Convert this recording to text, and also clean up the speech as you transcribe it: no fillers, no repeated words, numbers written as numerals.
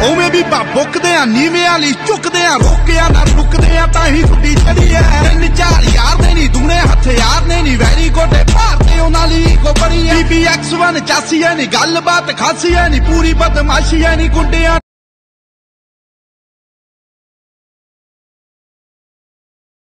ਉਵੇਂ ਵੀ ਬੁੱਕਦੇ ਆ ਨੀਵਿਆਂ ਲਈ ਝੁਕਦੇ ਆ ਰੋਕਿਆ ਨਾ ਰੁਕਦੇ ਆ ਤਾਂ ਹੀ ਗੁੱਡੀ ਚੜੀ ਐ 3-4 ਯਾਰ ਨੇ ਨੀ ਦੂਣੇ ਹਥਿਆਰ ਨੇ ਨੀ ਵੈਰੀ ਗੋਡੇ ਭਾਰਤੇ ਉਹਨਾਂ ਲਈ ਕੋ ਬੜੀ ਐ BBX1 ਚਾਸੀ ਐ ਨੀ ਗੱਲਬਾਤ ਖਾਸੀ ਐ ਨੀ ਪੂਰੀ ਬਦਮਾਸ਼ੀ ਐ ਨੀ ਗੁੰਡਿਆਂ